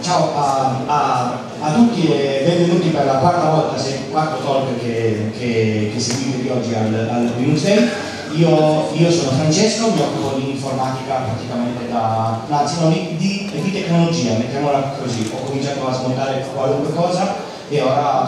Ciao a tutti e benvenuti per la quarta volta, quarto talk che seguite di oggi al Linux Day. Io sono Francesco, mi occupo di informatica praticamente di tecnologia, mettiamola così. Ho cominciato a smontare qualunque cosa e ora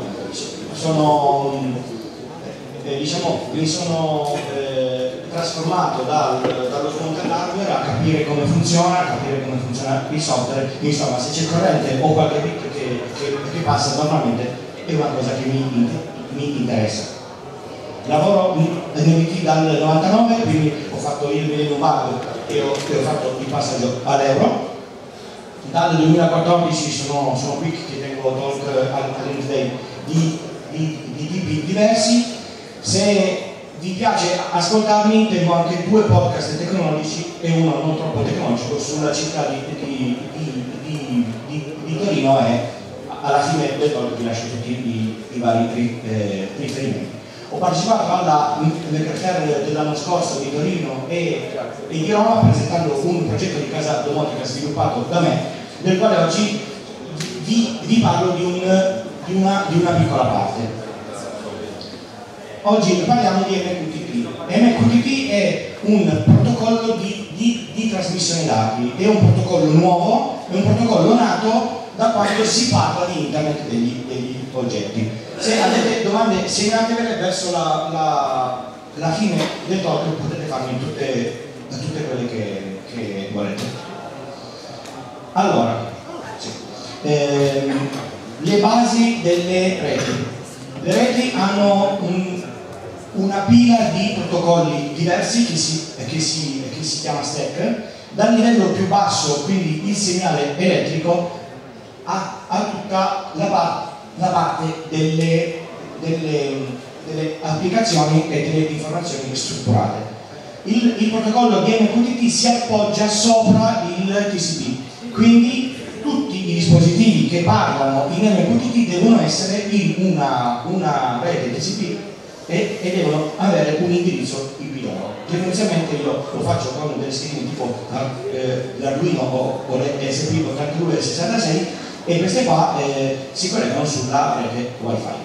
mi sono trasformato dallo smontare l'hardware a capire come funziona il software. Insomma, se c'è corrente o qualche bit che passa, normalmente è una cosa che mi interessa. Lavoro nell'IT dal 99, quindi ho fatto il Millennium Bug e ho fatto il passaggio all'euro. Dal 2014 sono qui che tengo talk al Linux Day di tipi diversi. Se vi piace ascoltarmi, tengo anche 2 podcast tecnologici e uno non troppo tecnologico sulla città di Torino, e alla fine del talk vi lascio tutti i vari riferimenti. Ho partecipato alla Maker dell'anno scorso di Torino e di Roma presentando un progetto di casa domotica sviluppato da me, del quale oggi vi parlo di una piccola parte. Oggi parliamo di MQTT. MQTT è un protocollo di trasmissione dati, è un protocollo nuovo, è un protocollo nato da quando si parla di internet degli oggetti. Se avete domande, segnatevele verso la fine del talk, potete farmi tutte quelle che volete. Allora, le basi delle reti. Le reti hanno una pila di protocolli diversi che si chiama stack, dal livello più basso, quindi il segnale elettrico, a tutta la parte delle applicazioni e delle informazioni strutturate. Il protocollo di MQTT si appoggia sopra il TCP, quindi tutti i dispositivi che parlano in MQTT devono essere in una rete TCP e devono avere un indirizzo IP loro. Tendenzialmente io lo faccio con delle schedine tipo l'Arduino o le ESP8266, e queste qua si collegano sulla rete Wi-Fi.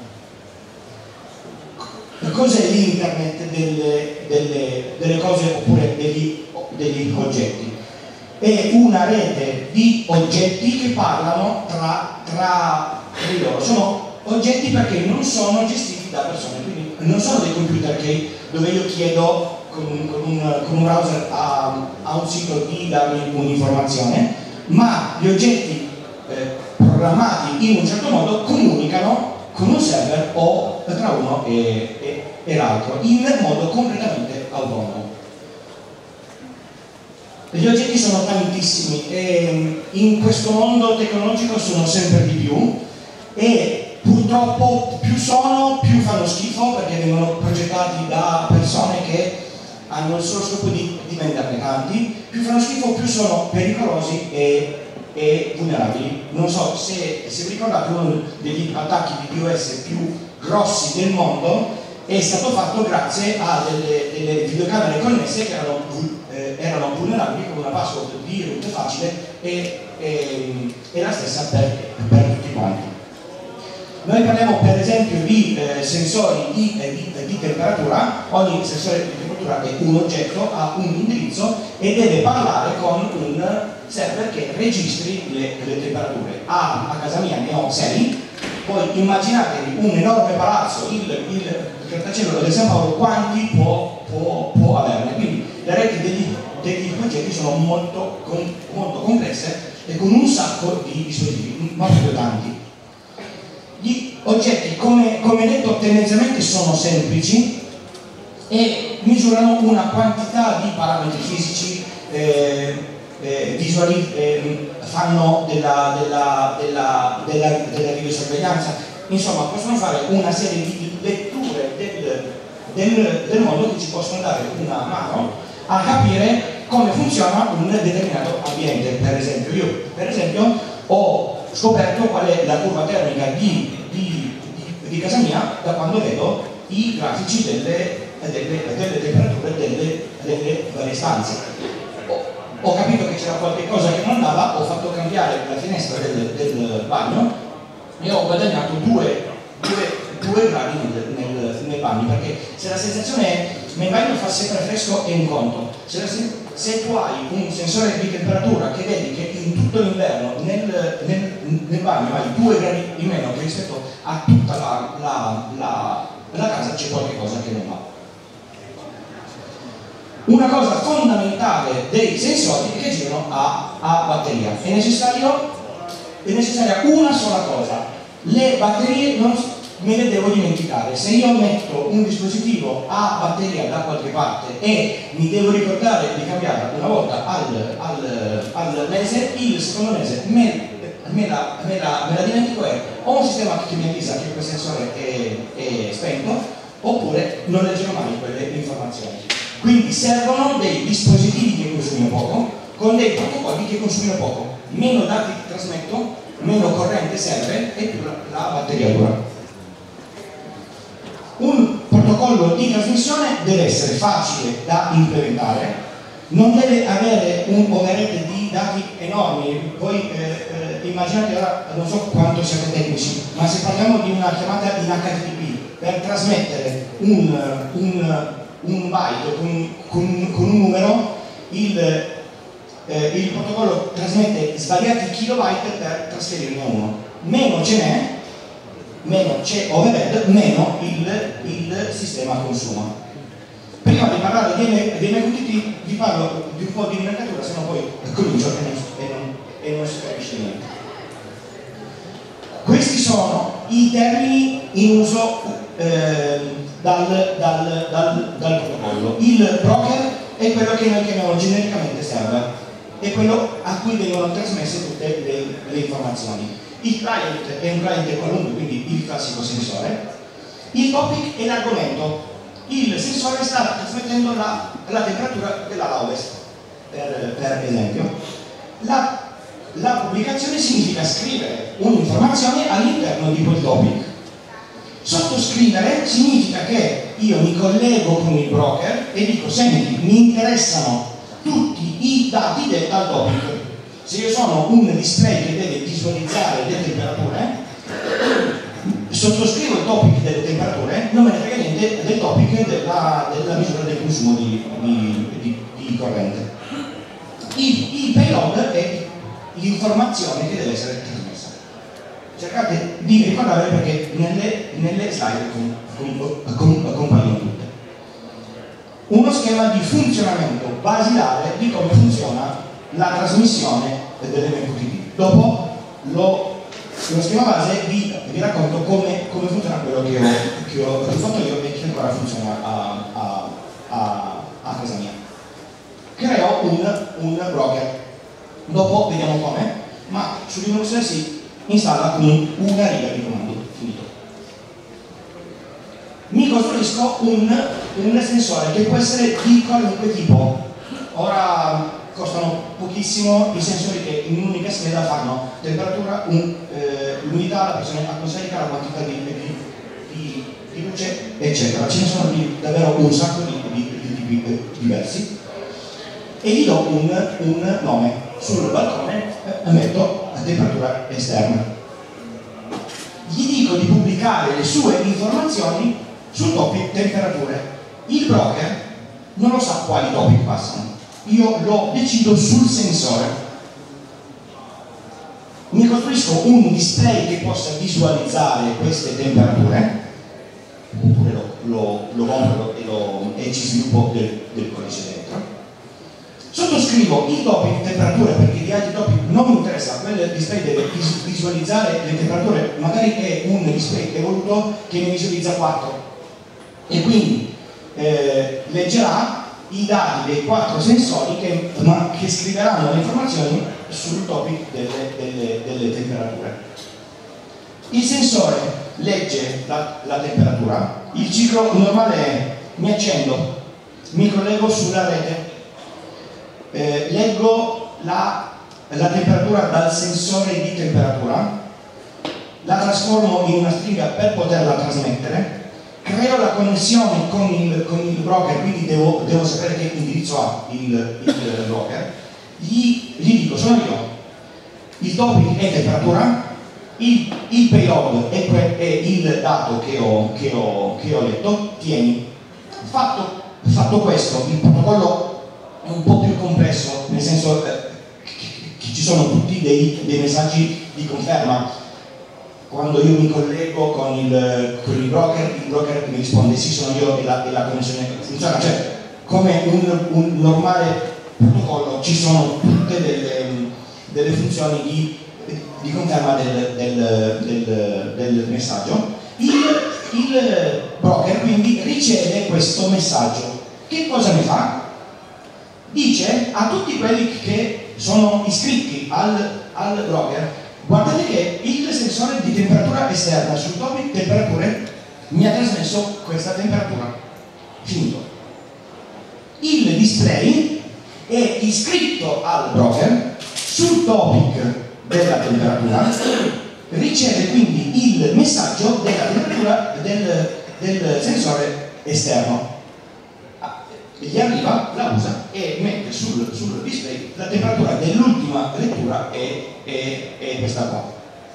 Cos'è l'internet delle cose oppure degli oggetti? È una rete di oggetti che parlano tra di loro. Sono oggetti perché non sono gestiti da persone, quindi non sono dei computer dove io chiedo con un browser a un sito di darmi un'informazione, ma gli oggetti programmati in un certo modo comunicano con un server o tra uno e l'altro in modo completamente autonomo. Gli oggetti sono tantissimi e in questo mondo tecnologico sono sempre di più, e purtroppo più fanno schifo, perché vengono progettati da persone che hanno il solo scopo di venderne tanti. Più fanno schifo, più sono pericolosi e vulnerabili. Non so se vi ricordate, uno degli attacchi di DOS più grossi del mondo è stato fatto grazie a delle videocamere connesse che erano vulnerabili, con una password di root facile e la stessa per tutti quanti. Noi parliamo per esempio di sensori di temperatura. Ogni sensore di temperatura è un oggetto, ha un indirizzo e deve parlare con un server che registri le temperature. A casa mia ne ho 6, poi immaginatevi un enorme palazzo, il grattacielo del San Paolo, quanti può averne. Quindi le reti degli oggetti sono molto complesse e con un sacco di dispositivi, ma proprio tanti. Gli oggetti, come detto, tendenzialmente sono semplici e misurano una quantità di parametri fisici, fanno della videosorveglianza, insomma possono fare una serie di letture del mondo che ci possono dare una mano a capire come funziona un determinato ambiente. Per esempio ho scoperto qual è la curva termica di casa mia da quando vedo i grafici delle temperature delle varie stanze. Ho capito che c'era qualche cosa che non andava, ho fatto cambiare la finestra del bagno e ho guadagnato due gradi nel bagno, perché se la sensazione è nel bagno fa sempre fresco è un conto, se tu hai un sensore di temperatura che vedi che in tutto l'inverno nel bagno hai 2 gradi in meno che rispetto a tutta la casa, c'è qualche cosa che non va. Una cosa fondamentale dei sensori è che girano a batteria. È necessaria una sola cosa: le batterie non me le devo dimenticare. Se io metto un dispositivo a batteria da qualche parte e mi devo ricordare di cambiarla una volta al mese, il secondo mese me la dimentico e ho un sistema che mi avvisa che quel sensore è spento, oppure non leggerò mai quelle informazioni. Quindi servono dei dispositivi che consumino poco, con dei protocolli che consumino poco. Meno dati che trasmetto, meno corrente serve e più la batteria dura. Un protocollo di trasmissione deve essere facile da implementare, non deve avere un overhead di dati enormi. Voi immaginate, ora non so quanto siete tecnici, ma se parliamo di una chiamata in HTTP per trasmettere un byte con un numero, il protocollo trasmette svariati kilobyte per trasferirne uno. Meno ce n'è, meno c'è overhead, meno il sistema consuma. Prima di parlare dei MQTT vi parlo di un po' di nomenclatura, se no poi comincio e non si capisce niente. Questi sono i termini in uso dal protocollo. Il broker è quello che noi chiamiamo genericamente server, è quello a cui vengono trasmesse tutte le informazioni. Il client è un client qualunque, quindi il classico sensore. Il topic è l'argomento. Il sensore sta trasmettendo la temperatura dell'ala ovest, per esempio. La pubblicazione significa scrivere un'informazione all'interno di quel topic. Sottoscrivere significa che io mi collego con il broker e dico: senti, mi interessano tutti i dati del topic. Se io sono un display che deve visualizzare le temperature, sottoscrivo il topic delle temperature, non me ne frega niente del topic della misura del consumo di corrente. Il payload è l'informazione che deve essere trasmessa. Cercate di ricordare perché nelle slide compaiono tutte. Uno schema di funzionamento basilare di come funziona la trasmissione delle MQTT. Dopo lo schema base vi racconto come funziona quello che ho fatto io e che ancora funziona a casa mia. Creo un broker, dopo vediamo come, ma su Linux si installa con una riga di comando, finito. Mi costruisco un sensore che può essere di qualunque tipo. Ora costano pochissimo i sensori che in un'unica scheda fanno temperatura, l'unità, la pressione atmosferica, la quantità di luce, eccetera. Ce ne sono davvero un sacco di tipi diversi. E gli do un nome. Sul balcone metto a temperatura esterna. Gli dico di pubblicare le sue informazioni sul topic temperature. Il broker non lo sa quali topic passano. Io lo decido sul sensore. Mi costruisco un display che possa visualizzare queste temperature, oppure lo compro e ci sviluppo del codice dentro. Sottoscrivo il topic temperature perché di altri topic non mi interessa, quel display deve visualizzare le temperature, magari è un display evoluto che ne visualizza 4 e quindi leggerà i dati dei 4 sensori che scriveranno le informazioni sul topic delle temperature. Il sensore legge la temperatura, il ciclo normale è: mi accendo, mi collego sulla rete, leggo la temperatura dal sensore di temperatura, la trasformo in una stringa per poterla trasmettere, creo la connessione con il broker, quindi devo sapere che indirizzo ha il broker, gli dico, sono io, il topic è temperatura, il payload è il dato che ho letto, tieni. Fatto questo, il protocollo è un po' più complesso, nel senso che ci sono tutti dei messaggi di conferma. Quando io mi collego con il broker mi risponde sì, sono io e la connessione funziona. Cioè, come un normale protocollo ci sono tutte delle funzioni di conferma del messaggio. Il broker quindi riceve questo messaggio. Che cosa ne fa? Dice a tutti quelli che sono iscritti al broker: guardate che il sensore di temperatura esterna sul topic temperature mi ha trasmesso questa temperatura. Finito. Il display è iscritto al broker sul topic della temperatura, riceve quindi il messaggio della temperatura del sensore esterno. Gli arriva, la usa e mette sul display la temperatura dell'ultima lettura è questa qua.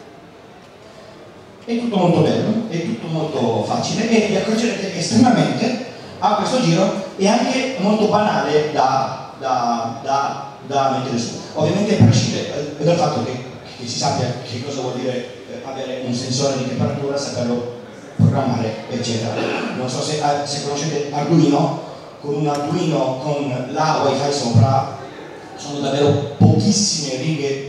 È tutto molto bello, è tutto molto facile e vi accorgerete che estremamente a questo giro è anche molto banale da mettere su. Ovviamente prescinde dal fatto che si sappia che cosa vuol dire avere un sensore di temperatura, saperlo programmare, eccetera. Non so se conoscete Arduino. Con un Arduino con la Wi-Fi sopra sono davvero pochissime righe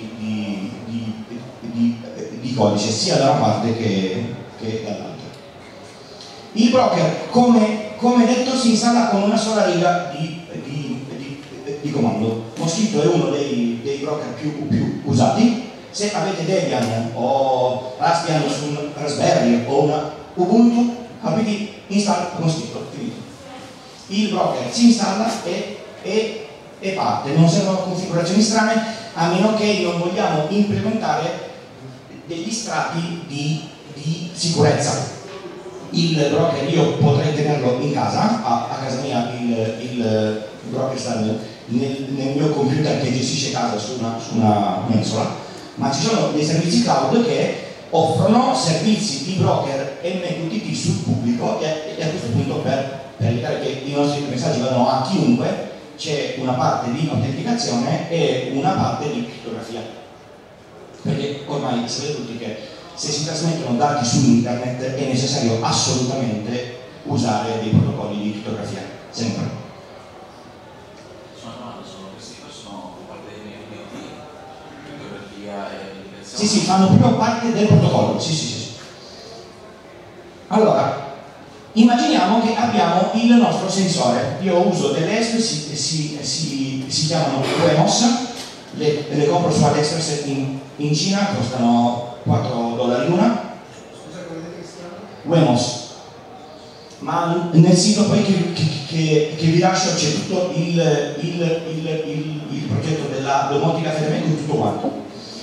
di codice, sia da una parte che dall'altra. Il broker, come detto, si installa con una sola riga di comando. Moschito è uno dei broker più usati. Se avete Debian o Raspbian su un Raspberry o una Ubuntu, avete installa Moschito, finito. Il broker si installa e parte. Non servono configurazioni strane, a meno che non vogliamo implementare degli strati di sicurezza. Il broker io potrei tenerlo in casa, a casa mia il broker sta nel mio computer che gestisce casa su una mensola, ma ci sono dei servizi cloud che offrono servizi di broker MQTT sul pubblico e a questo punto per evitare che i nostri messaggi vadano a chiunque c'è una parte di autenticazione e una parte di crittografia, perché ormai sapete tutti che se si trasmettono dati su internet è necessario assolutamente usare dei protocolli di crittografia, sempre. Sono parte dei crittografia e Sì, fanno proprio parte del protocollo, sì. Allora, immaginiamo che abbiamo il nostro sensore. Io uso delle ESP, si chiamano WEMOS, le compro su AliExpress in Cina, costano $4 l'una. Scusa, come vedete che si chiama? WEMOS. Ma nel sito poi che vi lascio c'è tutto il progetto della domotica affidamento e tutto quanto.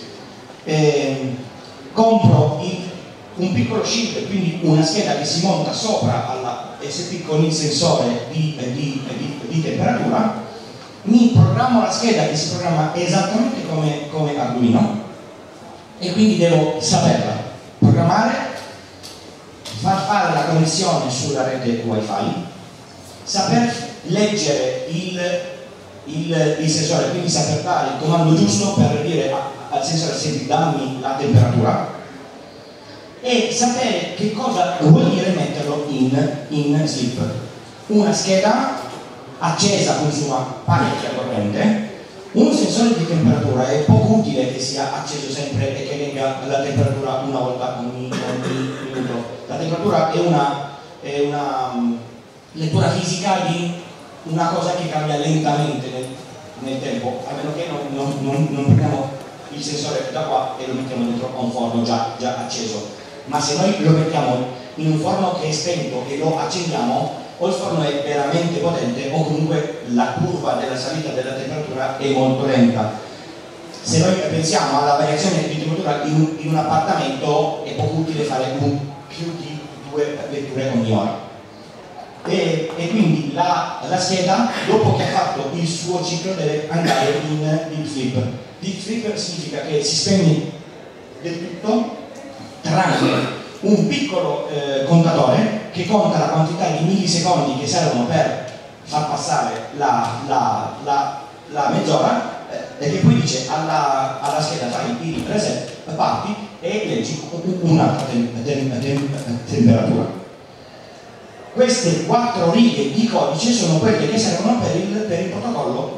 Compro un piccolo chip, quindi una scheda che si monta sopra alla SP con il sensore di temperatura, mi programmo la scheda che si programma esattamente come Arduino e quindi devo saperla programmare, far fare la connessione sulla rete Wi-Fi, saper leggere il sensore, quindi saper dare il comando giusto per dire al sensore: senti, dammi la temperatura, e sapere che cosa vuol dire metterlo in sleep. Una scheda accesa consuma parecchia corrente. Un sensore di temperatura è poco utile che sia acceso sempre e che legga la temperatura una volta ogni minuto. La temperatura è una lettura fisica di una cosa che cambia lentamente nel tempo, a meno che non prendiamo il sensore da qua e lo mettiamo dentro a un forno già acceso. Ma se noi lo mettiamo in un forno che è spento e lo accendiamo, o il forno è veramente potente o comunque la curva della salita della temperatura è molto lenta. Se noi pensiamo alla variazione di temperatura in un appartamento, è poco utile fare più di 2 letture ogni ora. e quindi la scheda, dopo che ha fatto il suo ciclo, deve andare in deep sleep. Deep sleep significa che si spegne del tutto, tranne un piccolo contatore che conta la quantità di millisecondi che servono per far passare la mezz'ora, e che poi dice alla scheda fai il reset, parti e leggi un'altra temperatura. Queste 4 righe di codice sono quelle che servono per il protocollo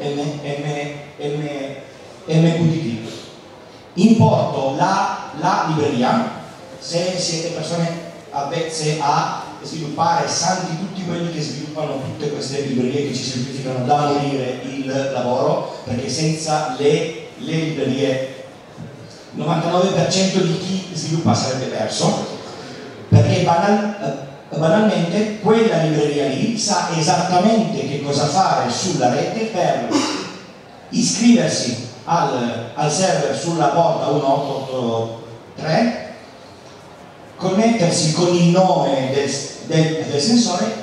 MQTT. Importo la libreria. Se siete persone avvezze a sviluppare, santi tutti quelli che sviluppano tutte queste librerie che ci semplificano da morire il lavoro, perché senza le librerie il 99% di chi sviluppa sarebbe perso, perché banalmente quella libreria lì sa esattamente che cosa fare sulla rete per iscriversi al server sulla porta 1883, connettersi con il nome del sensore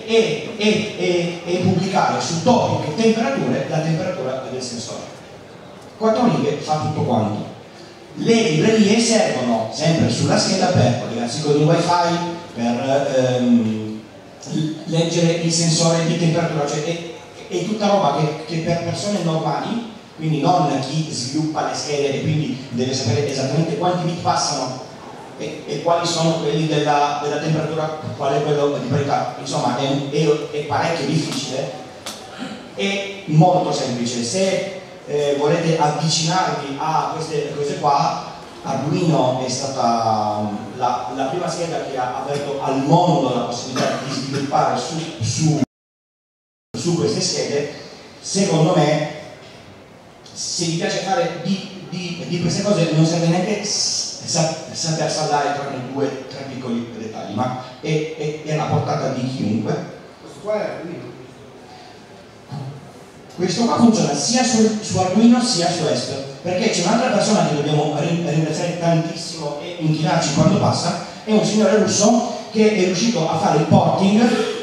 e pubblicare su topic e temperature la temperatura del sensore. 4 righe fa tutto quanto. Le librerie servono sempre sulla scheda per collegarsi con il wifi, per leggere il sensore di temperatura, cioè è tutta roba che per persone normali, quindi non chi sviluppa le schede e quindi deve sapere esattamente quanti bit passano e quali sono quelli della temperatura, qual è quello di parità, insomma è parecchio difficile. È molto semplice. Se volete avvicinarvi a queste cose qua, Arduino è stata la prima scheda che ha aperto al mondo la possibilità di sviluppare su queste schede. Secondo me, se vi piace fare di queste cose, non serve neanche saper saldare tranne 2 o 3 piccoli dettagli, ma è alla portata di chiunque. Questo qua è Arduino? Questo qua funziona sia su Arduino sia su Esp, perché c'è un'altra persona che dobbiamo ringraziare tantissimo e inchinarci quando passa, è un signore russo che è riuscito a fare il porting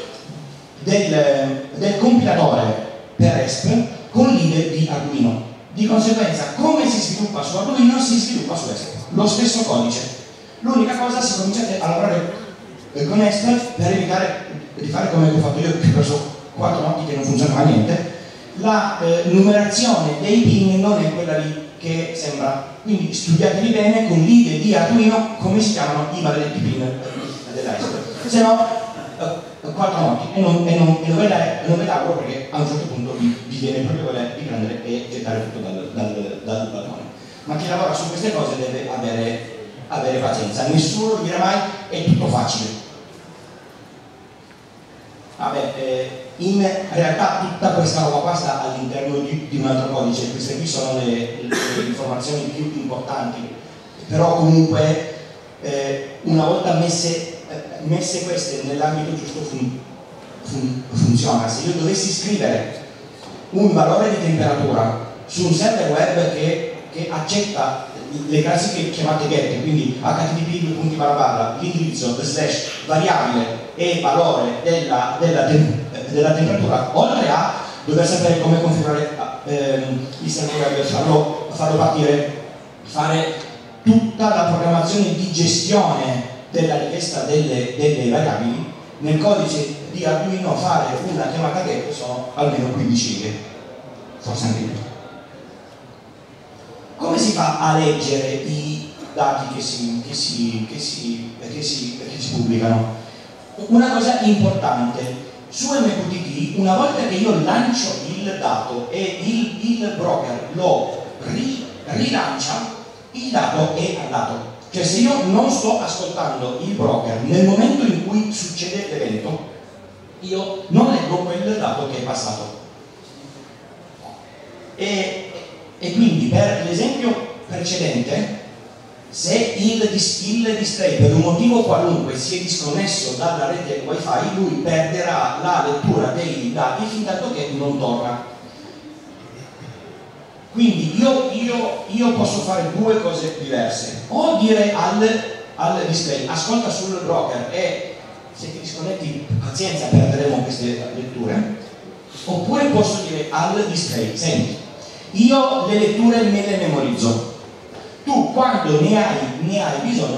del compilatore per Esp con l'IDE di Arduino. Di conseguenza, come si sviluppa su Arduino si sviluppa su Esp, lo stesso codice. L'unica cosa, se cominciate a lavorare con Esp, per evitare di fare come ho fatto io, che ho perso 4 notti che non funzionava niente, la numerazione dei pin non è quella lì che sembra, quindi studiatevi bene con l'IDE di Arduino come si chiamano i maledetti pin della Esp, se no 4 notti e non ve l'auguro, perché a un certo punto vi viene proprio voglia di prendere e gettare tutto dal balcone. Ma chi lavora su queste cose deve avere pazienza, nessuno dirà mai è tutto facile. Vabbè, in realtà tutta questa roba qua sta all'interno di un altro codice. Queste qui sono le informazioni più importanti, però comunque una volta messe queste nell'ambito giusto funziona. Se io dovessi scrivere un valore di temperatura su un server web che accetta le classiche chiamate get, quindi http l'indirizzo / variabile e valore della temperatura, oltre a dover sapere come configurare il server web, farlo partire, fare tutta la programmazione di gestione della richiesta delle variabili, nel codice di Arduino fare una chiamata get sono almeno 15 righe, forse anche più. Come si fa a leggere i dati che si pubblicano? Una cosa importante, su MQTT, una volta che io lancio il dato e il broker lo rilancia, il dato è andato. Cioè, se io non sto ascoltando il broker nel momento in cui succede l'evento, io non leggo quel dato che è passato. E quindi, per l'esempio precedente, se il display per un motivo qualunque si è disconnesso dalla rete wifi, lui perderà la lettura dei dati fin tanto che non torna. Quindi io posso fare 2 cose diverse: o dire al display ascolta sul broker e se ti disconnetti, pazienza, perderemo queste letture. Oppure posso dire al display: senti, io le letture me le memorizzo, tu quando ne hai bisogno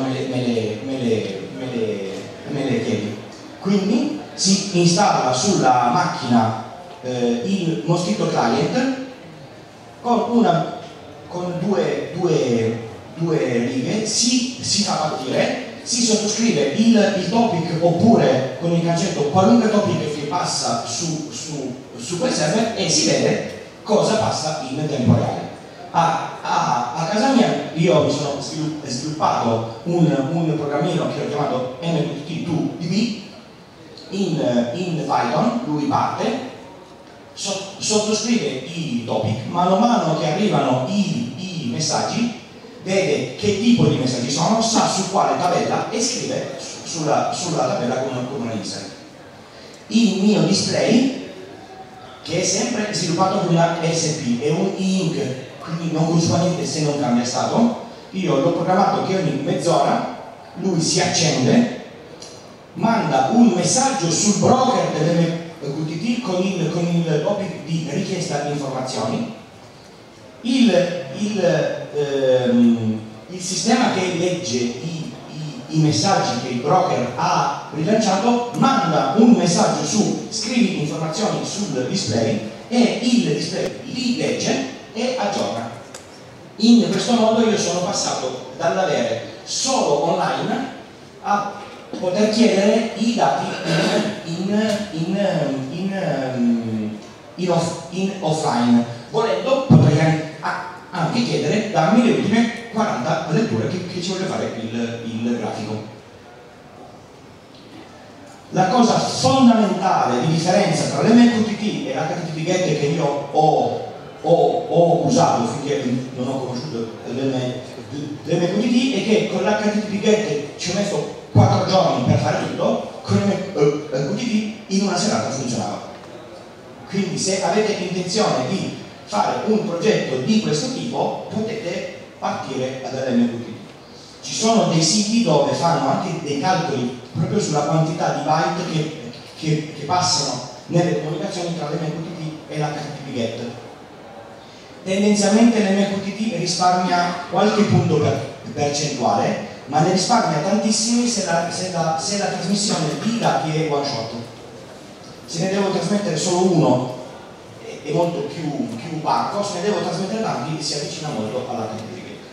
me le chiedi. Quindi si installa sulla macchina il Mosquitto Client con due righe, si fa partire, si sottoscrive il topic oppure con il cancetto qualunque topic che passa su quel server e si vede cosa passa in tempo reale. A casa mia io mi sono sviluppato un programmino che ho chiamato MQTT2DB in Python. Lui parte, sottoscrive i topic, mano a mano che arrivano i messaggi vede che tipo di messaggi sono, sa su quale tabella e scrive sulla tabella con una insert. Il mio display, che è sempre sviluppato con una SP, è un e-ink, quindi non consuma niente se non cambia stato. Io l'ho programmato che ogni mezz'ora lui si accende, manda un messaggio sul broker dell'MQTT con il topic di richiesta di informazioni. Il sistema che legge i messaggi che il broker ha rilanciato manda un messaggio su scrivi informazioni sul display e il display li legge e aggiorna. In questo modo io sono passato dall'avere solo online a poter chiedere i dati in offline. Volendo potrei anche chiedere dammi le ultime 40 letture che ci voglio fare il grafico. La cosa fondamentale di differenza tra l'MQTT e l'HTTP GET che io ho usato finché non ho conosciuto l'MQTT è che con l'HTTP GET ci ho messo 4 giorni per fare tutto, con l'MQTT in una serata funzionava. Quindi se avete intenzione di fare un progetto di questo tipo potete partire dall'MQTT. Ci sono dei siti dove fanno anche dei calcoli proprio sulla quantità di byte che passano nelle comunicazioni tra l'MQTT e l'HTTP GET. Tendenzialmente l'MQTT risparmia qualche punto percentuale, ma ne risparmia tantissimi se la trasmissione di dati è one shot. Se ne devo trasmettere solo uno è molto più parco, se ne devo trasmettere tanti si avvicina molto all'HTTP.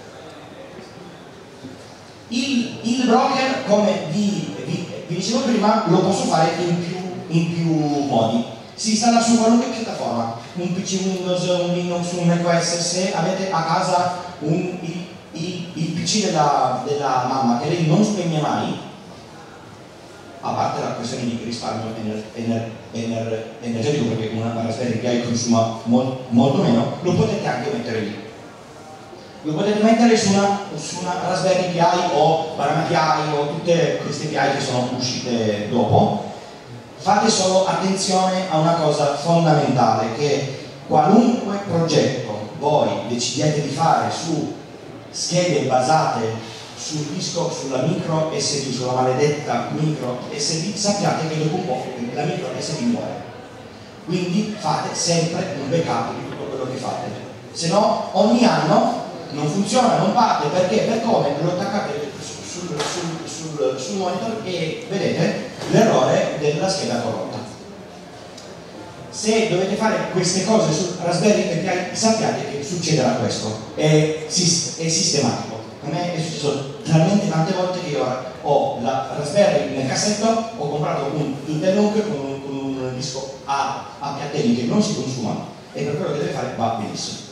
Il broker, come vi dicevo prima, lo posso fare in più modi. Si installa su qualunque piattaforma, un PC Windows, un Linux, un macOS. Se avete a casa il PC della mamma che lei non spegne mai, a parte la questione di risparmio energetico, perché una Raspberry Pi consuma molto meno, lo potete anche mettere lì. Lo potete mettere su una Raspberry Pi o Banana Pi o tutte queste Pi che sono uscite dopo. Fate solo attenzione a una cosa fondamentale, che qualunque progetto voi decidiate di fare su schede basate sul disco, sulla micro SD, sulla maledetta micro SD, sappiate che dopo un po' la micro SD muore. Quindi fate sempre un backup di tutto quello che fate, se no ogni anno non funziona, non parte, perché per come lo attaccate sul monitor e vedete l'errore della scheda corrotta. Se dovete fare queste cose su Raspberry Pi, sappiate che succederà questo, è sistematico. A me è successo talmente tante volte che io ho la Raspberry nel cassetto, ho comprato un Intel NUC con un disco a piattini che non si consuma e per quello che deve fare va benissimo.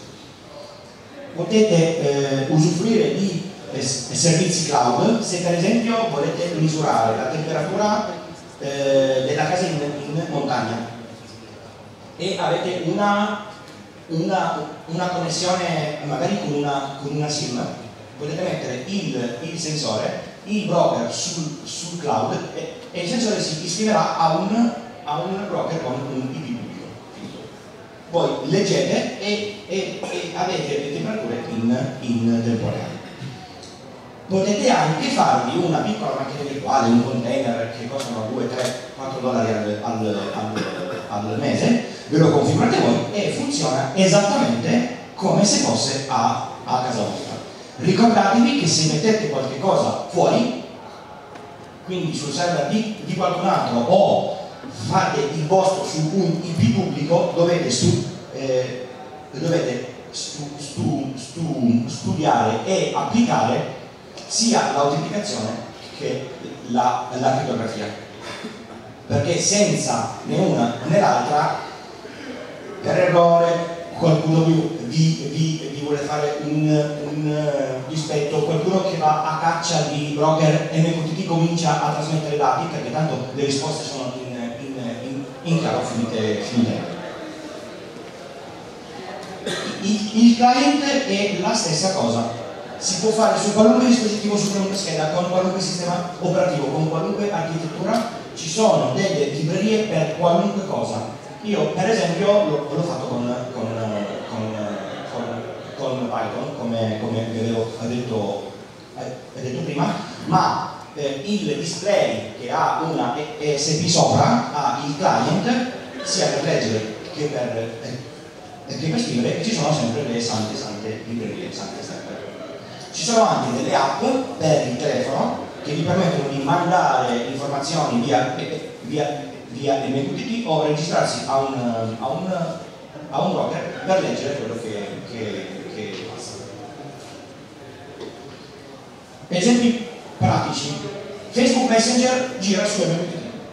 Potete usufruire di servizi cloud se per esempio volete misurare la temperatura della casa in montagna e avete una connessione magari con una SIM. Potete mettere il sensore, il broker sul cloud e il sensore si iscriverà a un broker con un IP pubblico. Voi leggete e avete le temperature in tempo reale. potete anche farvi una piccola macchina virtuale, un container che costano 2, 3, 4 dollari al mese, ve lo configurate voi e funziona esattamente come se fosse a casa vostra. Ricordatevi che se mettete qualche cosa fuori, quindi sul server di qualcun altro, o fate il vostro su un IP pubblico, dovete studiare e applicare sia l'autenticazione che la crittografia, perché senza né una né l'altra, per errore, qualcuno vi vuole fare un dispetto, qualcuno che va a caccia di broker MQTT comincia a trasmettere dati, perché tanto le risposte sono in chiaro finite. Il client è la stessa cosa, si può fare su qualunque dispositivo, su qualunque scheda, con qualunque sistema operativo, con qualunque architettura, ci sono delle librerie per qualunque cosa. Io per esempio l'ho fatto con Python, come vi avevo detto prima, ma il display che ha una ESP sopra ha il client sia per leggere che per scrivere, e ci sono sempre le sante librerie, Ci sono anche delle app per il telefono che vi permettono di mandare informazioni via MQTT o registrarsi a un broker per leggere quello che passa. Esempi pratici: Facebook Messenger gira su MQTT,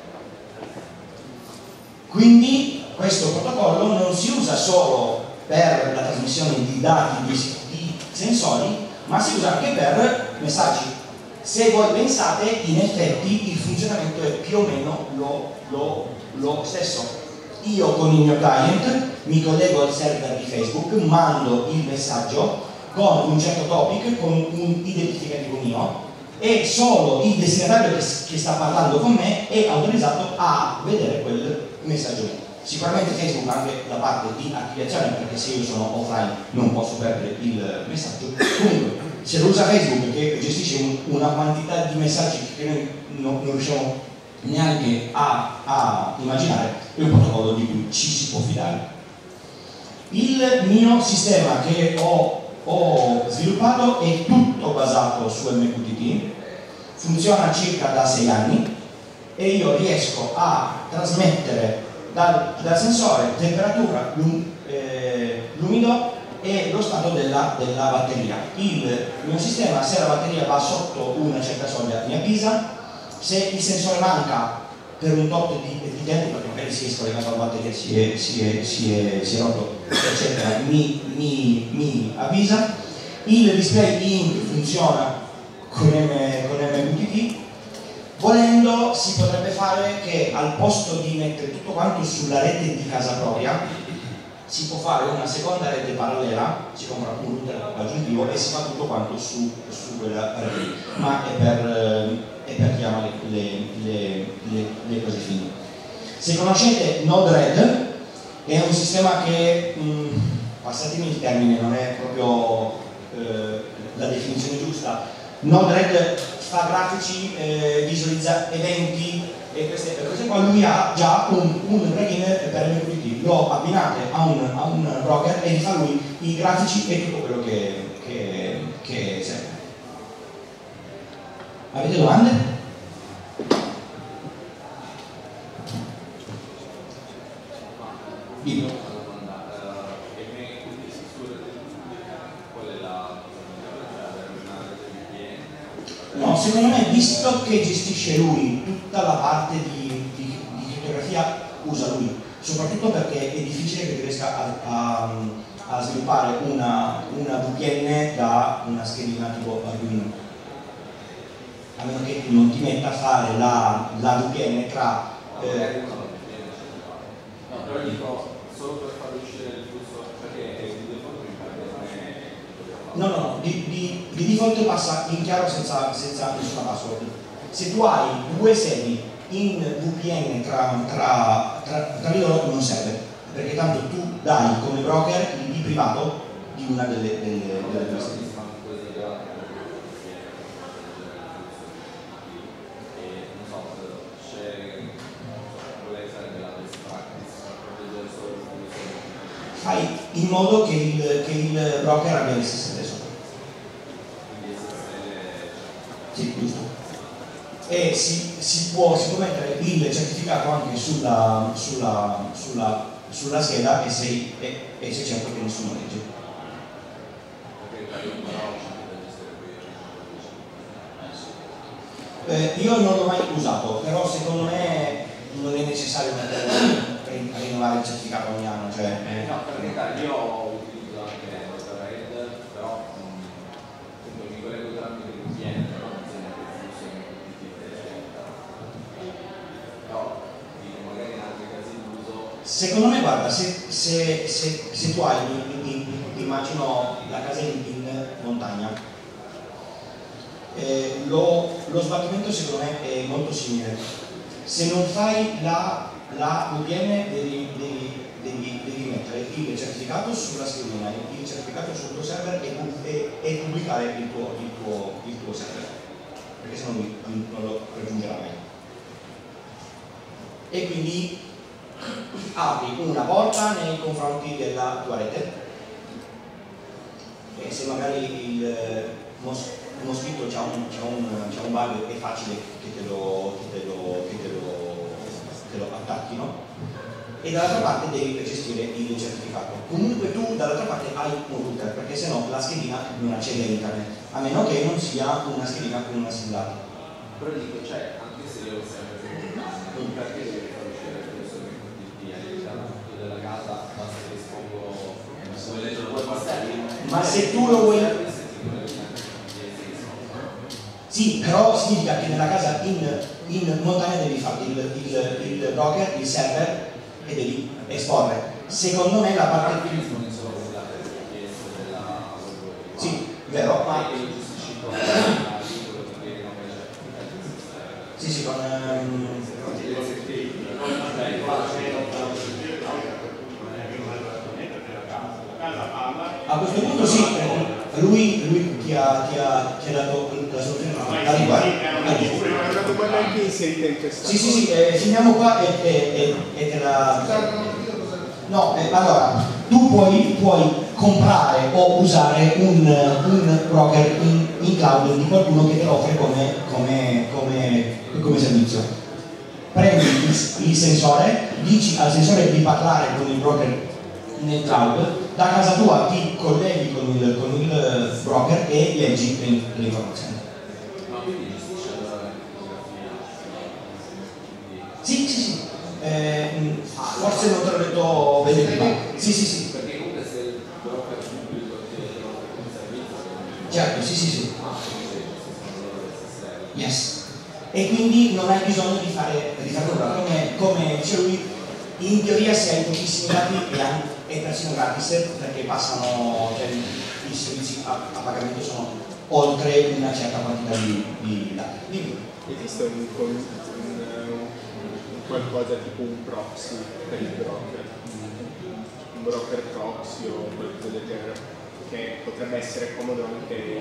quindi questo protocollo non si usa solo per la trasmissione di dati di sensori, ma si usa anche per messaggi. Se voi pensate, in effetti il funzionamento è più o meno lo stesso. Io con il mio client mi collego al server di Facebook, mando il messaggio con un certo topic, con un identificativo mio, e solo il destinatario che sta parlando con me è autorizzato a vedere quel messaggio. Sicuramente Facebook ha anche la parte di archiviazione, perché se io sono offline non posso perdere il messaggio. Comunque, se lo usa Facebook, che gestisce una quantità di messaggi che noi non riusciamo neanche a immaginare, è un protocollo di cui ci si può fidare. Il mio sistema che ho sviluppato è tutto basato su MQTT, funziona circa da 6 anni e io riesco a trasmettere dal sensore temperatura, l'umido e lo stato della batteria. Il mio sistema, se la batteria va sotto una certa soglia, mi avvisa. Se il sensore manca per un tot di tempo, perché magari si è scollegato alla batteria, si è rotto, eccetera, mi avvisa. Il display ink funziona con MQTT. Volendo si potrebbe fare che al posto di mettere tutto quanto sulla rete di casa propria, si può fare una seconda rete parallela, si compra un router aggiuntivo e si fa tutto quanto su quella rete, ma è per chiamare le cose fini. Se conoscete Node-RED, è un sistema che, passatemi il termine, non è proprio la definizione giusta. Node-RED fa grafici, visualizza eventi e queste cose qua. Lui ha già un plugin per MQTT, lo abbinate a un broker e gli fa lui i grafici e tutto quello che serve. Avete domande? Dillo. No, secondo me, visto che gestisce lui tutta la parte di crittografia, usa lui, soprattutto perché è difficile che riesca a sviluppare una VPN da una schedina tipo Arduino, a meno che tu non ti metta a fare la VPN tra no, però dico solo per far uscire il flusso, perché di default mi pare che non è no, di default passa in chiaro senza nessuna password. Se tu hai due sedi in VPN tra loro non serve, perché tanto tu dai come broker l'IP privato di una delle due sedi. in modo che il broker abbia l'SSL sopra. Sì, giusto. E si può mettere il certificato anche sulla scheda e sei certo che nessuno legge. Io non l'ho mai usato, però secondo me non è necessario rinnovare il certificato ogni anno. Cioè, no, per carità, io utilizzo anche Red, però mi collego tramite il cliente, però non sempre il flusso però dico, magari in altri casi d'uso. Secondo me, guarda, se tu hai, immagino la casa in montagna, lo sbattimento secondo me è molto simile. Se non fai la VPN devi mettere il certificato sulla schedina, il certificato sul tuo server e pubblicare il tuo server, perché sennò lui non lo raggiungerà mai. E quindi apri una porta nei confronti della tua rete, e se magari il moschito c'ha un bug, è facile che te lo attacchino, e dall'altra parte devi gestire il certificato. Comunque tu dall'altra parte hai un router, perché sennò la schedina non accede a internet, a meno che non sia una schedina con una SIM data. Però dico, cioè, anche se io sempre perché devi far uscire il flusso di all'interno della casa, basta che espongo ma se tu lo vuoi. Sì, però significa che nella casa in montagna devi fare il broker, il server, e devi esporre. Secondo me la parte più. Sì, vero, ma. Sì, con. A questo punto sì, lui ti ha dato la soluzione la riguardo. Sì, finiamo qua e te la. No, allora, tu puoi comprare o usare un broker in cloud di qualcuno che te lo offre come servizio. Prendi il sensore, dici al sensore di parlare con il broker nel cloud, da casa tua ti colleghi con il broker e leggi le informazioni. Ma quindi gestisce la fotografia? Sì. Forse non te l'ho detto bene prima. Sì. Perché comunque se il broker pubblico ti dà un servizio. Certo, sì. Yes. E quindi non hai bisogno di fare nulla. Come dice lui, in teoria se hai pochissimi dati è persino gratis, perché passano, cioè, i servizi a pagamento sono oltre una certa quantità di dati. Esiste un qualcosa tipo un proxy per il broker, un broker proxy o qualcosa del genere, che potrebbe essere comodo anche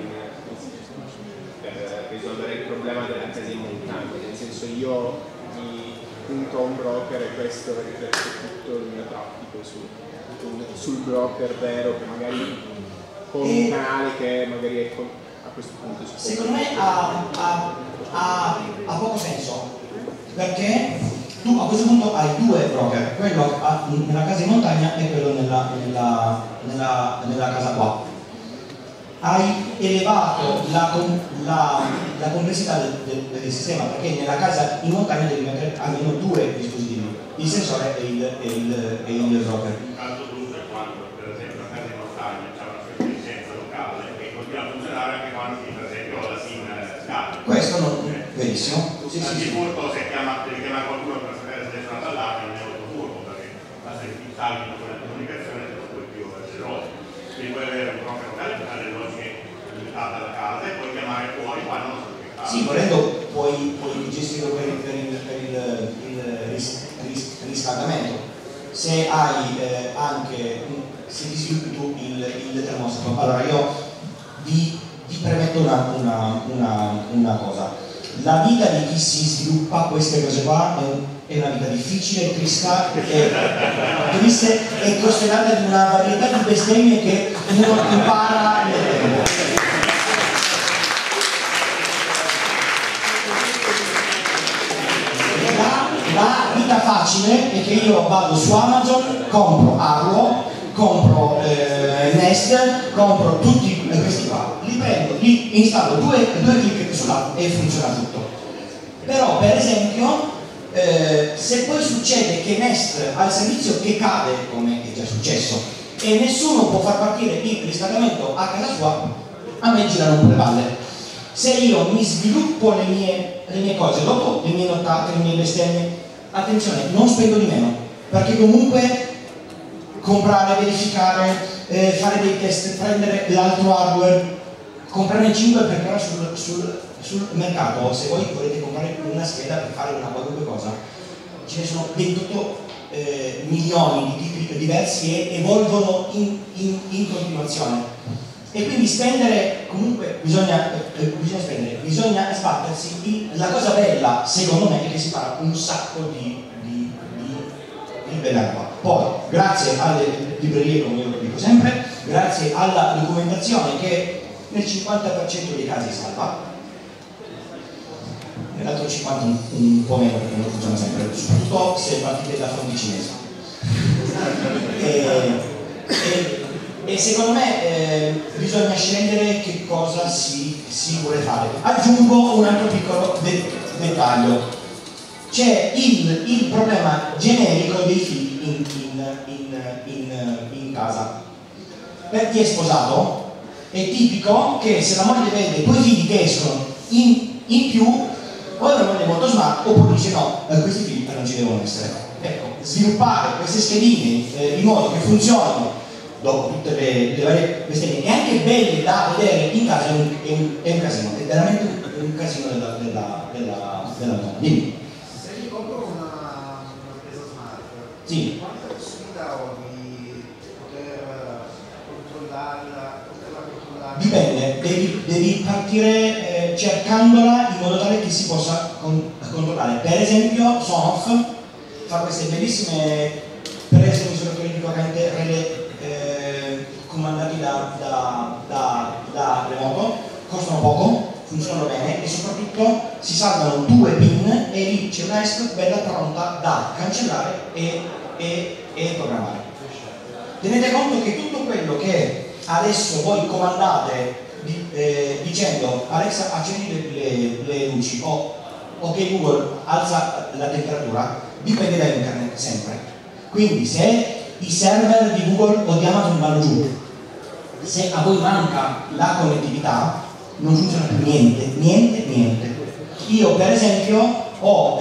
per risolvere il problema della casa in montagna, nel senso io mi punto a un broker e questo riflette tutto il mio traffico sul broker vero, che magari con un canale che magari è a questo punto secondo me ha poco senso, perché tu a questo punto hai due broker, quello nella casa in montagna e quello nella casa qua. Hai elevato la complessità del sistema, perché nella casa in montagna devi mettere almeno due dispositivi, il sensore e il broker. Un caso brutto è quando per esempio la casa in montagna c'è una sua licenza locale che continua a funzionare anche quando per esempio la SIM scade. Questo non è verissimo. Sì. Furto, se devi chiamare qualcuno per sapere se è suonato all'allarme, non è molto furbo, perché se ti salvi con la comunicazione non puoi più accedere. Quindi puoi avere un broker locale che ha le logiche limitate alla casa e puoi chiamare fuori quando non sono più in casa. Sì, volendo puoi gestirlo per il riscaldamento. Se hai se ti sviluppi tu il termostato. Allora io vi premetto una cosa. la vita di chi si sviluppa queste cose qua è una vita difficile, triste e costellata di una varietà di bestemmie che uno impara nel tempo. La vita facile è che io vado su Amazon, compro Arlo, compro Nest, compro tutti questi qua, li prendo, li installo, due clic sull'app e funziona tutto. Però per esempio se poi succede che Nest ha il servizio che cade, come è già successo, e nessuno può far partire il riscaldamento a casa sua, a me girano un po' le balle. Se io mi sviluppo le mie cose, dopo le mie nottate, le mie bestemmie, attenzione, non spendo di meno, perché comunque comprare, verificare, fare dei test, prendere l'altro hardware, comprarne 5 perché ora sul mercato, se voi volete comprare una scheda per fare una qualunque cosa, ce ne sono 28 milioni di tipi diversi e evolvono in continuazione. E quindi spendere, comunque bisogna spendere, bisogna sbattersi. La cosa bella, secondo me, è che si fa un sacco di bella roba. Poi, grazie alle librerie, come io lo dico sempre, grazie alla documentazione che nel 50% dei casi salva, nell'altro 50% un po' meno perché non funziona sempre, soprattutto se partite da fonti cinesi. E secondo me bisogna scegliere che cosa si vuole fare. Aggiungo un altro piccolo dettaglio. C'è il problema generico dei figli in casa. Per chi è sposato è tipico che se la moglie vede due figli che escono in più, o è una moglie molto smart oppure dice no, questi figli non ci devono essere. Ecco, sviluppare queste schedine in modo che funzionino dopo tutte le varie bestemmie e anche belle da vedere in casa è un casino, è veramente un casino della donna. Dimmi. Se mi compro una presa smart, sì, quanta possibilità ho di poterla controllare? Dipende, devi partire cercandola in modo tale che si possa controllare. Per esempio Sonoff fa queste bellissime prese misuratori di corrente relè comandati da remoto, costano poco, funzionano bene e soprattutto si salvano 2 pin e lì c'è una ESP bella pronta da cancellare e programmare. Tenete conto che tutto quello che adesso voi comandate dicendo Alexa accendi le luci o ok Google alza la temperatura, dipende da internet sempre. Quindi se i server di Google o di Amazon vanno giù, se a voi manca la connettività non funziona più niente. Io per esempio ho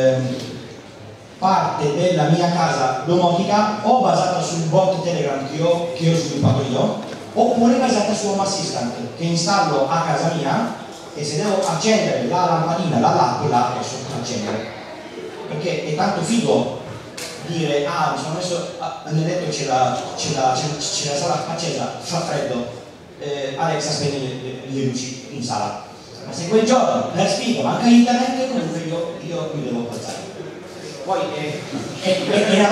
parte della mia casa domotica o basata sul bot Telegram che ho sviluppato io, oppure basata su Home Assistant che installo a casa mia e se devo accendere la lampadina dall'app la posso accendere, perché è tanto figo dire mi sono messo nel letto, c'è la sala accesa, fa freddo, Alexa spegni le luci in sala, ma se quel giorno per sfiga manca internet comunque io mi devo alzare. Poi è una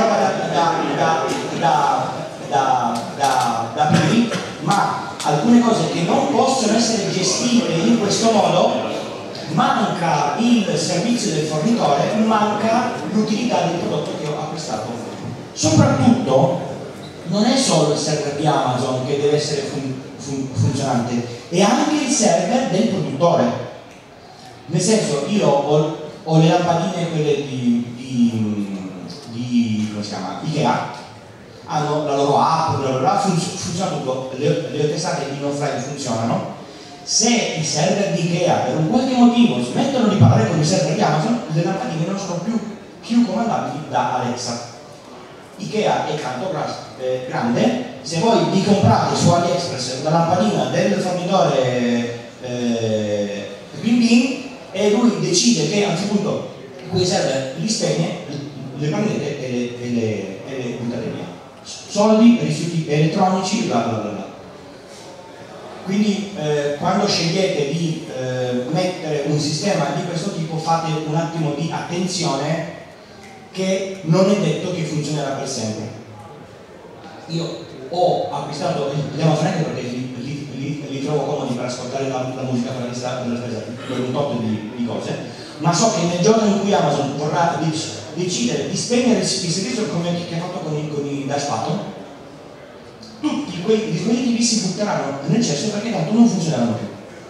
roba da pili, ma alcune cose che non possono essere gestite in questo modo, manca il servizio del fornitore, manca l'utilità del prodotto che ho acquistato. Soprattutto non è solo il server di Amazon che deve essere funzionante, è anche il server del produttore. Nel senso, io ho le lampadine quelle di come si chiama? Ikea, hanno la loro app, funziona tutto, le ho testate in offline, funzionano. Se i server di Ikea per un qualche motivo smettono di parlare con i server di Amazon, le lampadine non sono più comandabili da Alexa. Ikea è tanto grande, se voi vi comprate su AliExpress la lampadina del fornitore Bing Bing e lui decide che anzitutto quei server li spegne, le prendete e le buttate via. Soldi, rifiuti elettronici, bla bla bla. Quindi quando scegliete di mettere un sistema di questo tipo, fate un attimo di attenzione che non è detto che funzionerà per sempre. Io ho acquistato gli Amazon Echo perché li trovo comodi per ascoltare la musica per la lista della spesa per un tot di cose, ma so che nel giorno in cui Amazon vorrà decidere di spegnere il servizio come che ha fatto con i Dash Button, tutti quei dispositivi si butteranno nel cesso perché tanto non funzioneranno più.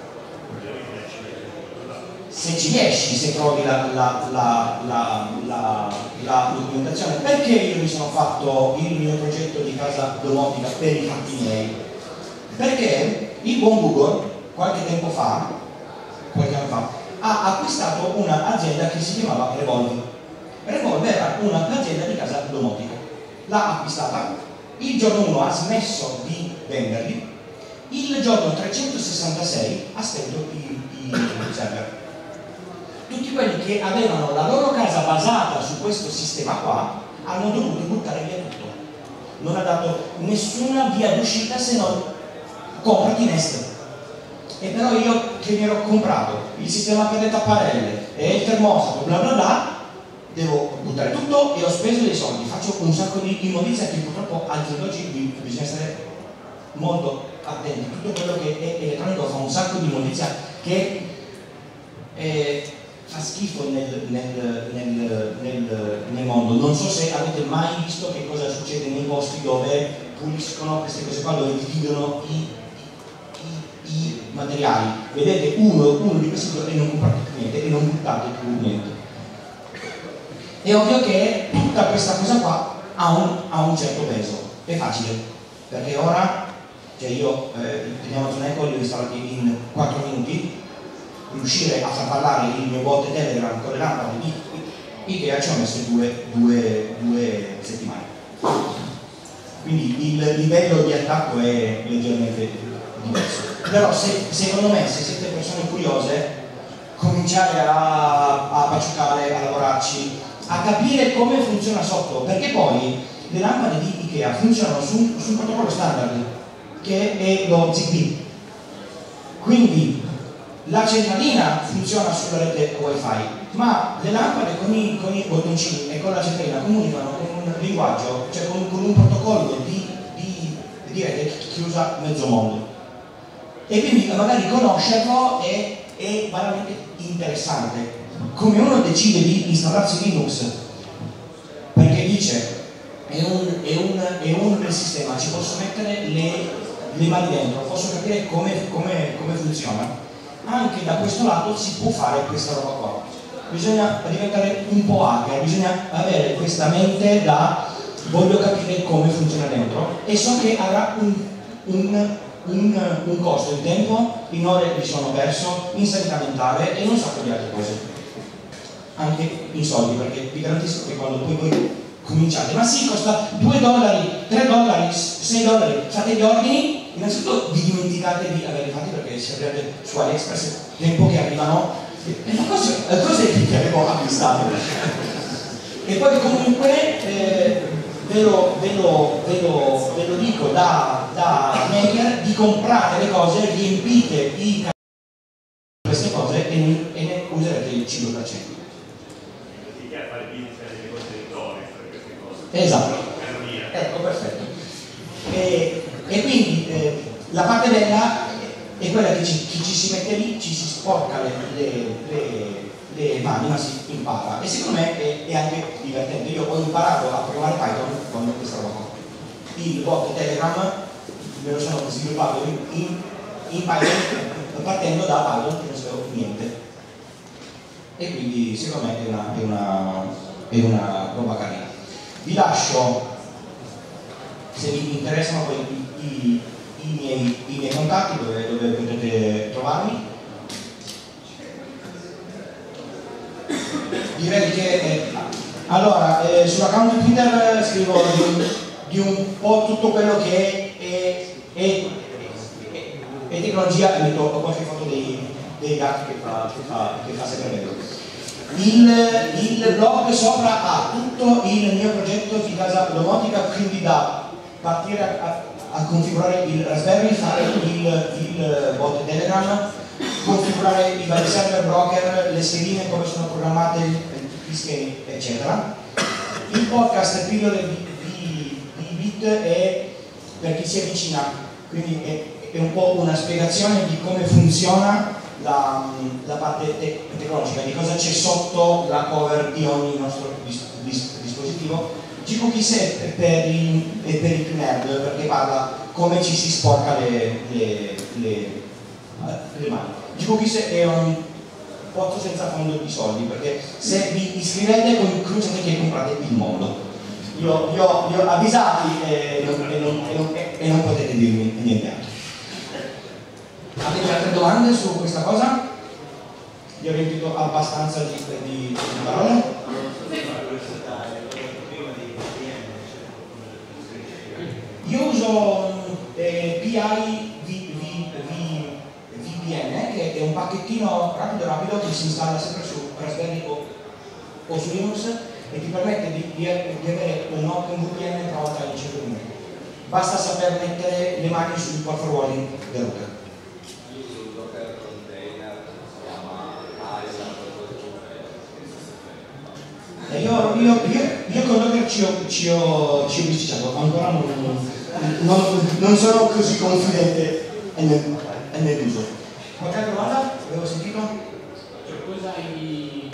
Se ci riesci, se trovi la documentazione. Perché io mi sono fatto il mio progetto di casa domotica per i fatti miei? Perché il buon Google qualche anno fa ha acquistato un'azienda che si chiamava Revolve. Revolve era un'azienda di casa domotica, l'ha acquistata, il giorno 1 ha smesso di venderli, il giorno 366 ha spento i server. Tutti quelli che avevano la loro casa basata su questo sistema qua hanno dovuto buttare via tutto. Non ha dato nessuna via d'uscita se non comprati Nest. E però io che mi ero comprato il sistema per le tapparelle e il termostato bla bla bla, devo buttare tutto e ho speso dei soldi, faccio un sacco di immondizia che purtroppo al giorno d'oggi bisogna stare molto attenti. Tutto quello che è elettronico fa un sacco di immondizia che fa schifo nel mondo. Non so se avete mai visto che cosa succede nei posti dove puliscono queste cose qua, dove dividono i materiali. Vedete uno di questi due e non comprate più niente e non buttate più niente. È ovvio che tutta questa cosa qua ha un certo peso. È facile, perché ora, cioè io gli Amazon Echo li ho installati in 4 minuti. Riuscire a far parlare il mio bot Telegram con le lampade di Ikea ci ho messo due settimane. Quindi il livello di attacco è leggermente diverso. Però secondo me, se siete persone curiose, cominciare a baciucare, a lavorarci, a capire come funziona sotto, perché poi le lampade di Ikea funzionano su un protocollo standard che è lo Zigbee. Quindi la centralina funziona sulla rete wifi, ma le lampade con i bottoncini e con la centralina comunicano con un linguaggio, cioè con un protocollo di rete che usa mezzo mondo. E quindi magari conoscerlo è veramente interessante. Come uno decide di installarsi Linux perché dice è un del sistema, ci posso mettere le mani dentro, posso capire come funziona. Anche da questo lato si può fare questa roba qua. Bisogna diventare un po' hacker, bisogna avere questa mente da voglio capire come funziona dentro e so che avrà un costo in tempo, in ore di sonno perso, in sanità mentale e non so di altre cose. Anche in soldi, perché vi garantisco che quando poi voi cominciate, ma sì, costa $2, $3, $6, fate gli ordini. Innanzitutto vi dimenticate di averli fatti perché se andate su AliExpress tempo che arrivano le cose che avevo acquistato. E poi comunque ve lo dico da maker di comprare le cose, riempite queste cose e ne userete il 5%. Si chiede fare business dei contenitori per queste cose. Esatto. Ecco, perfetto. E quindi la parte bella è quella che ci si mette lì, ci si sporca le mani, ma si impara. E secondo me è anche divertente. Io ho imparato a provare Python con questa roba. Il bot Telegram me lo sono sviluppato in Python partendo da Python che non sapevo niente. E quindi secondo me è una roba carina. Vi lascio, se vi interessano poi i miei contatti dove potete trovarmi. Direi che allora sull'account Twitter scrivo di un po' tutto quello che è tecnologia e metto qualche foto dei gatti che fa sempre bello. Il blog sopra ha tutto il mio progetto di casa domotica, quindi da partire a configurare il Raspberry, fare il bot Telegram, configurare i vari server broker, le schedine, come sono programmate, gli schemi, eccetera. Il podcast, il periodo di bit è per chi si avvicina, quindi è un po' una spiegazione di come funziona la parte tecnologica, di cosa c'è sotto la cover di ogni nostro dispositivo. G-Cookies è per i più nerd, perché parla come ci si sporca le mani. G-Cookies è un pozzo senza fondo di soldi, perché se vi iscrivete concludete che comprate il mondo. Io ho avvisati e non potete dirmi niente altro. Avete altre domande su questa cosa? Vi ho riempito abbastanza di parole? Io uso PI VPN, che è un pacchettino rapido che si installa sempre su Raspberry o su Linux e ti permette di avere un OpenVPN tra l'altro in 5 minuti. Basta saper mettere le mani sul port forwarding del router. Io con Docker ci ho bisticciato, ancora non sono così confidente nell'uso. Qualche altra domanda? Avevo sentito? Cioè, cosa hai...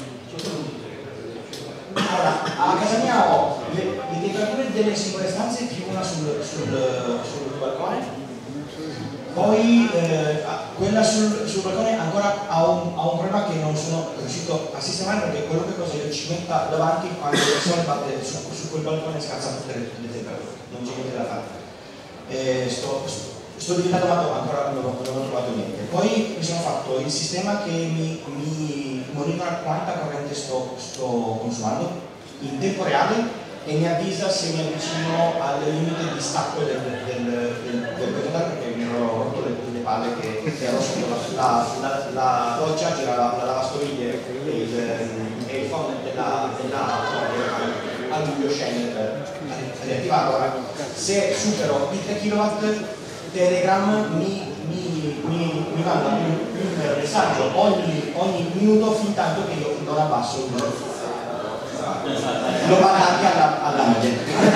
Allora, a casa mia ho le temperature delle singole stanze più una sul balcone. Poi quella sul balcone ancora ha un problema che non sono riuscito a sistemare, perché qualunque cosa io ci metta davanti, quando il sole batte su quel balcone scalza tutte le temperature, non c'è niente da fare. Sto diventando matto, ma ancora non ho trovato niente. Poi mi sono fatto il sistema che mi monitora quanta corrente sto consumando in tempo reale e mi avvisa se mi avvicino al limite di stacco del computer, perché mi ero rotto le palle che ero sotto la doccia, c'era la lavastoviglie e il phone della al buio scende per riattivarlo. Se supero i 3 kW, Telegram mi manda un messaggio ogni minuto fin tanto che io non abbasso lo manda anche alla moglie.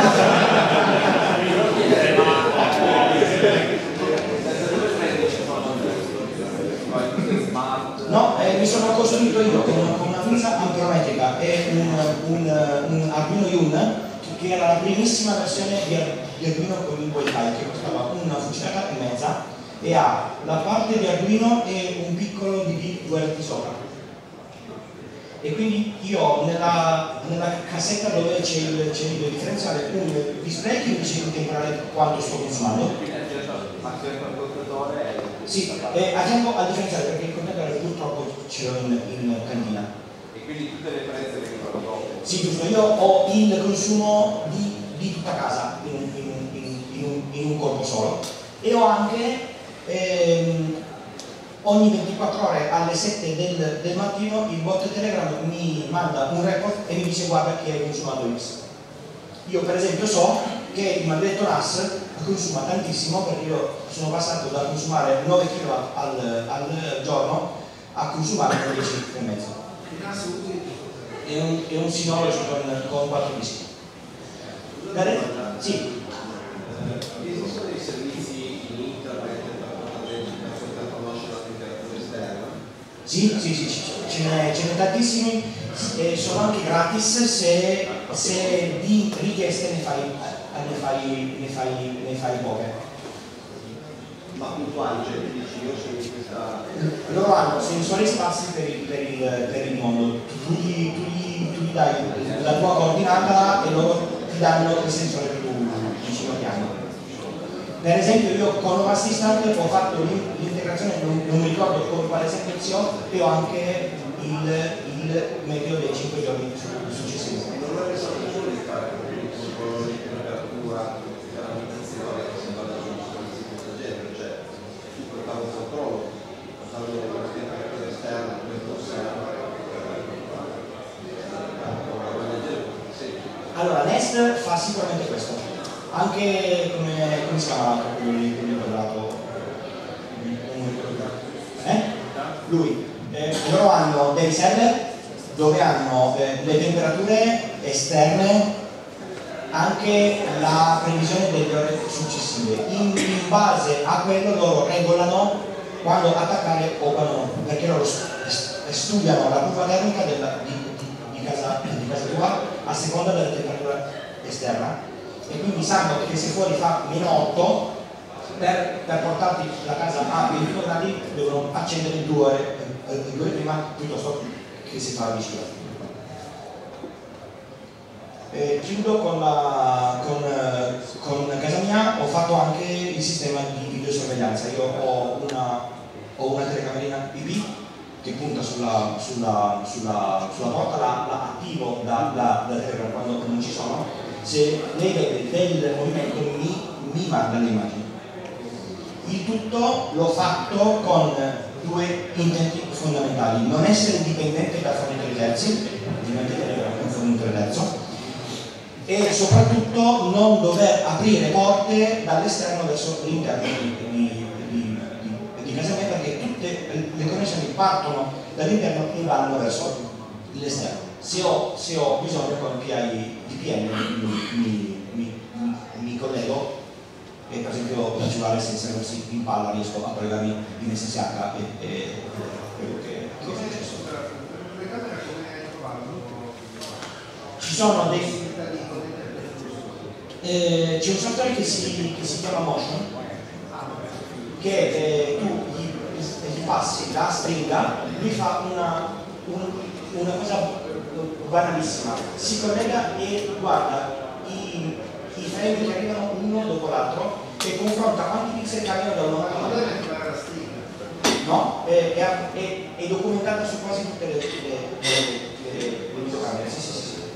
No, mi sono costruito io con una pinza amperometrica e un Arduino Yun, che era la primissima versione di Arduino con il Wi-Fi, che costava una fucilata e mezza e ha la parte di Arduino e un piccolo DP2RT sopra. E quindi io ho nella cassetta dove c'è il video differenziale un display che mi dice in tempo reale quanto sto consumando. Sì, a tempo al differenziale, perché il contatore purtroppo ce l'ho in cantina. E quindi tutte le differenze che fanno dopo? Sì, giusto, io ho il consumo di tutta casa in un colpo solo e ho anche ogni 24 ore alle 7 del mattino il bot Telegram mi manda un report e mi dice guarda che hai consumato X. Io per esempio so che il maledetto NAS consuma tantissimo, perché io sono passato da consumare 9 kW al giorno a consumare 10,5. È un Synology con 4 dischi. Sì. Esistono dei servizi in internet per poter soltanto conoscere la temperatura esterna? Sì, ce n'è tantissimi, sono anche gratis se di richieste ne fai poche. Ma puntuali, cioè tu dici io sono in questa... Loro hanno sensori sparsi per il mondo, tu gli dai la tua coordinata e loro ti danno il sensore che tu vicino ti hanno. Per esempio io con Home Assistant ho fatto l'integrazione, non mi ricordo con quale servizio, e ho anche il meteo dei 5 giorni successivi. Non è solo di fare un controllo di temperatura, la manutenzione che si va da un questo genere, cioè tu puoi fare un controllo, fare la temperatura esterna, questo osserva. Allora, Nest fa sicuramente questo. anche come si chiama l'altro, quello lì quadrato, lui, loro hanno dei server dove hanno le temperature esterne, anche la previsione delle ore successive. In base a quello loro regolano quando attaccare o quando no, perché loro studiano la curva termica di casa tua a seconda della temperatura esterna, e quindi sanno che se fuori fa -8, per portarti la casa a 20 gradi devono accendere 2 ore prima piuttosto che si fa vicino. Chiudo con casa mia. Ho fatto anche il sistema di videosorveglianza. Io ho una telecamerina IP che punta sulla porta, la attivo da Telegram quando non ci sono. Se lei vede del movimento mi manda le immagini. Il tutto l'ho fatto con 2 intenti fondamentali: non essere dipendente da fornitori terzi, ovviamente Telegram è un fornitore terzo, e soprattutto non dover aprire porte dall'esterno verso l'interno di casa mia, perché tutte le connessioni partono dall'interno e vanno verso l'esterno. Se ho bisogno con PI VPN mi collego, e per esempio da cellulare senza serversi in palla riesco a collegarmi in SSH e quello che è successo. Le camere come hai trovato? Ci sono c'è un software che si chiama Motion, che tu gli passi la stringa, lui fa una cosa banalissima: si collega e guarda i frame che arrivano uno dopo l'altro e confronta quanti pixel che arrivano da una alla deve fare la stringa. No, è documentata su quasi tutte le videocamere. Sì.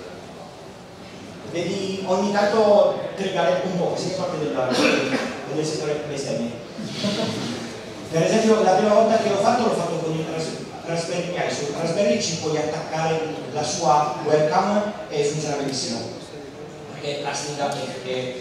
Devi ogni tanto triggerare un po', si parte del settore PlayStation. Per esempio, la prima volta che l'ho fatto con il Raspberry Pi. Sul Raspberry ci puoi attaccare la sua webcam e funziona benissimo, perché la stringa è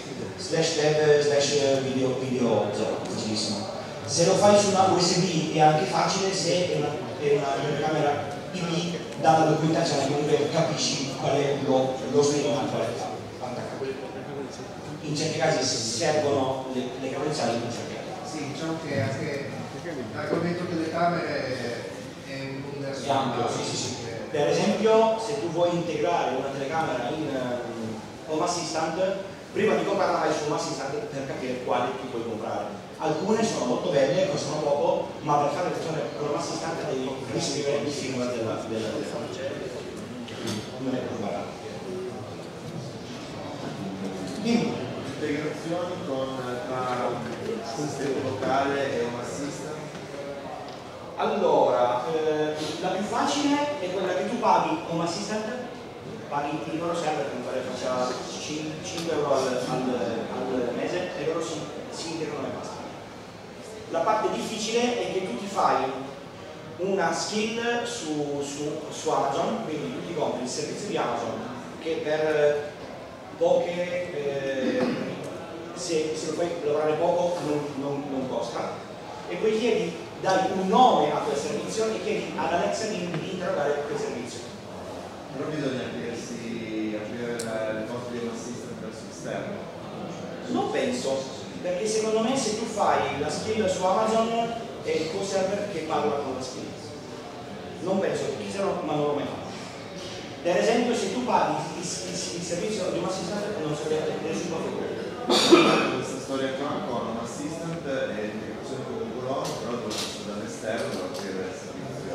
/dev/video 0, facilissimo. Se lo fai su una USB è anche facile, se è una telecamera IP, dalla documentazione comunque capisci qual è lo stringo al quale attaccare. In certi casi servono le credenziali, in certi casi. Sì, diciamo che anche l'argomento delle camere è un universo ampio, sì. Per esempio, se tu vuoi integrare una telecamera in Home Assistant, prima di comprarla vai su Home Assistant per capire quale ti puoi comprare. Alcune sono molto belle, costano poco, ma per fare le persone con Home Assistant devi riscrivere il firmware della telecamera. Non è più barato. Dimmi. Integrazioni tra sistema locale e Home Assistant? Allora, la più facile è quella che tu paghi Home Assistant, paghi il loro server che mi pare faccia 5 euro al mese, e loro si integrano e basta. La parte difficile è che tu ti fai una skill su Amazon, quindi tu ti compri il servizio di Amazon che per poche, se lo fai lavorare poco non costa, e poi dai un nome a quel servizio e chiedi ad Alexa di interrogare quel servizio. Però bisogna aprire le porte di un assistant verso l'esterno. Non penso, perché secondo me se tu fai la skill su Amazon è il tuo server che parla con la skill. Non penso che chi se no, ma non l'ho mai fatto. Per esempio, se tu paghi il servizio di un assistente non serve nessun problema. Questa storia qua con un assistant è l'integrazione con Google Home, però devo essere dall'esterno per aprire il servizio.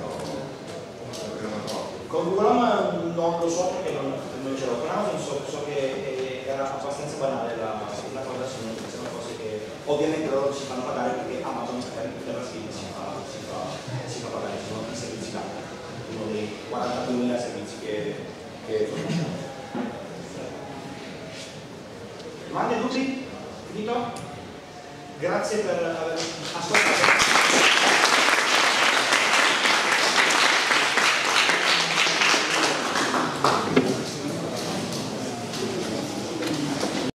Con Google Home non lo so perché non ce l'ho. Con Amazon so che era abbastanza banale la cosa, sono cose che ovviamente loro si fanno pagare perché Amazon per la skill si fa pagare, sono i servizi là, uno dei 42.000 servizi che domande, dubbi? Finito? Grazie per aver ascoltato.